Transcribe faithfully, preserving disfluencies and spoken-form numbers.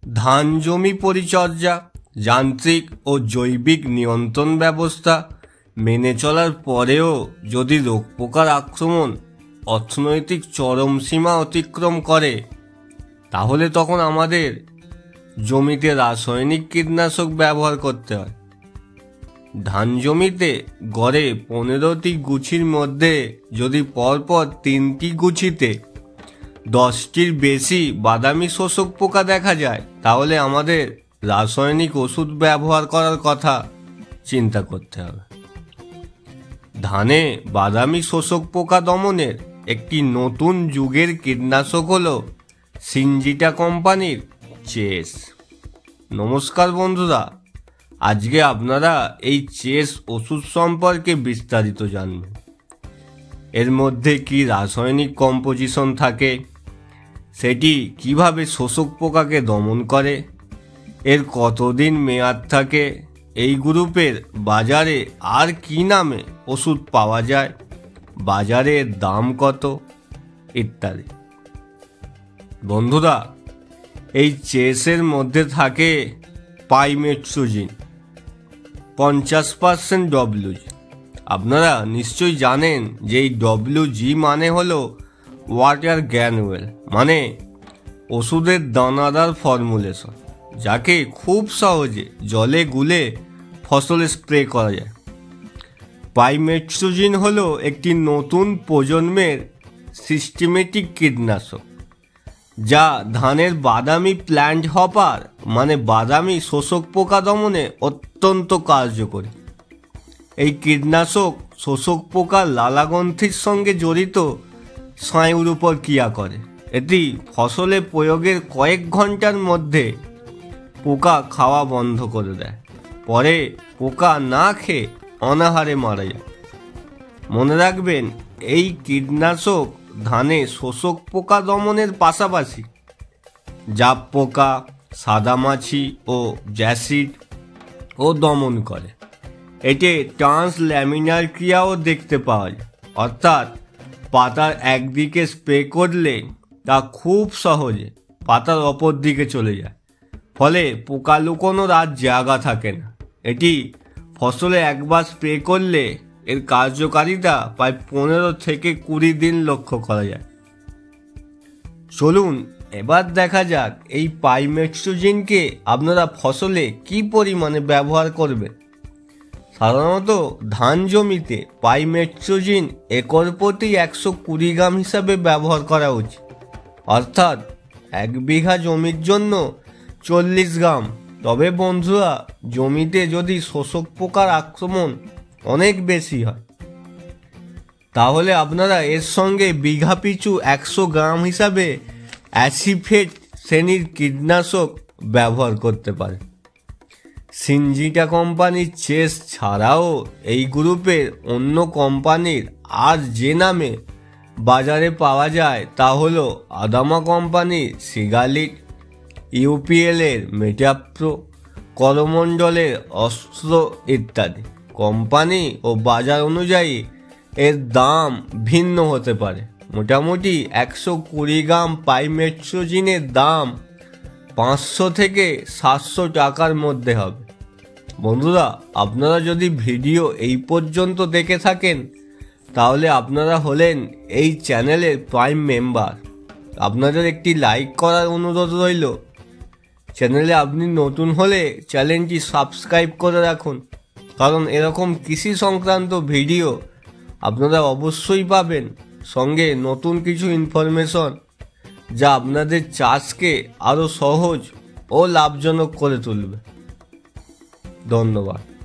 ধান জমি পরিচর্যা, যান্ত্রিক ও জৈবিক নিয়ন্ত্রণ ব্যবস্থা মেনে চলার পরেও যদি রোগ পোকার আক্রমণ অর্থনৈতিক চরম সীমা অতিক্রম করে, তাহলে তখন আমাদের জমিতে রাসায়নিক কীটনাশক ব্যবহার করতে হয়। ধান জমিতে গড়ে পনেরোটি গুছির মধ্যে যদি পরপর তিনটি গুছিতে দশটির বেশি বাদামি শোষক পোকা দেখা যায়, তাহলে আমাদের রাসায়নিক ওষুধ ব্যবহার করার কথা চিন্তা করতে হবে। ধানে বাদামি শোষক পোকা দমনের একটি নতুন যুগের কীটনাশক হল সিনজিটা কোম্পানির চেস। নমস্কার বন্ধুরা, আজকে আপনারা এই চেস ওষুধ সম্পর্কে বিস্তারিত জানবেন। এর মধ্যে কি রাসায়নিক কম্পোজিশন থাকে, সেটি কিভাবে শোষক পোকাকে দমন করে, এর কতদিন মেয়াদ থাকে, এই গ্রুপের বাজারে আর কি নামে ওষুধ পাওয়া যায়, বাজারের দাম কত ইত্যাদি। বন্ধুরা, এই চেসের মধ্যে থাকে পাইমেট্রোজিন পঞ্চাশ পার্সেন্ট ডব্লিউজি। আপনারা নিশ্চয়ই জানেন যে এই ডব্লিউজি মানে হলো ওয়াটার গ্র্যানুয়েল, মানে ওষুধের দানাদার ফর্মুলেশন, যাকে খুব সহজে জলে গুলে ফসলে স্প্রে করা যায়। পাইমেট্রোজিন হলো একটি নতুন প্রজন্মের সিস্টেমেটিক কীটনাশক, যা ধানের বাদামি প্ল্যান্ট হপার মানে বাদামি শোষক পোকা দমনে অত্যন্ত কার্যকরী। এই কীটনাশক শোষক পোকার লালাগ্রন্থির সঙ্গে জড়িত স্নায়ুর উপর ক্রিয়া করে। এটি ফসলে প্রয়োগের কয়েক ঘন্টার মধ্যে পোকা খাওয়া বন্ধ করে দেয়, পরে পোকা না খেয়ে অনাহারে মারা যায়। মনে রাখবেন, এই কীটনাশক ধানে শোষক পোকা দমনের পাশাপাশি জাপ পোকা, সাদামাছি ও জ্যাসিড ও দমন করে। এতে ট্রান্সল্যামিনার ক্রিয়াও দেখতে পাওয়া যায়, অর্থাৎ পাতার একদিকে স্প্রে করলে তা খুব সহজে পাতার অপর দিকে চলে যায়, ফলে পোকা লুকোনোর আর জায়গা থাকে না। এটি ফসলে একবার স্প্রে করলে এর কার্যকারিতা প্রায় পনেরো থেকে কুড়ি দিন লক্ষ্য করা যায়। চলুন এবার দেখা যাক এই পাইমেট্রোজিনকে আপনারা ফসলে কি পরিমাণে ব্যবহার করবেন। সাধারণত ধান জমিতে পাইমেট্রোজিন একর প্রতি একশো কুড়ি গ্রাম হিসাবে ব্যবহার করা উচিত, অর্থাৎ এক বিঘা জমির জন্য চল্লিশ গ্রাম। তবে বন্ধুরা, জমিতে যদি শোষক পোকার আক্রমণ অনেক বেশি হয়, তাহলে আপনারা এর সঙ্গে বিঘা পিছু একশো গ্রাম হিসাবে অ্যাসিফেট শ্রেণীর কীটনাশক ব্যবহার করতে পারেন। সিনজিটা কোম্পানির চেস ছাড়াও এই গ্রুপের অন্য কোম্পানির আর যে নামে বাজারে পাওয়া যায় তা হলো আদামা কোম্পানির সিগালিট, ইউপিএলের মেটাপ্রো, করমণ্ডলের অস্ত্র ইত্যাদি। কোম্পানি ও বাজার অনুযায়ী এর দাম ভিন্ন হতে পারে। মোটামুটি একশো কুড়ি গ্রাম পাইমেট্রোজিনের দাম পাঁচশো থেকে সাতশো টাকার মধ্যে হবে। বন্ধুরা, আপনারা যদি ভিডিও এই পর্যন্ত দেখে থাকেন, তাহলে আপনারা হলেন এই চ্যানেলের প্রাইম মেম্বার। আপনাদের একটি লাইক করার অনুরোধ রইল। চ্যানেলে আপনি নতুন হলে চ্যানেলটি সাবস্ক্রাইব করে রাখুন, কারণ এরকম কৃষি সংক্রান্ত ভিডিও আপনারা অবশ্যই পাবেন, সঙ্গে নতুন কিছু ইনফরমেশন যা আপনাদের চাষকে আরও সহজ ও লাভজনক করে তুলবে। ধন্যবাদ।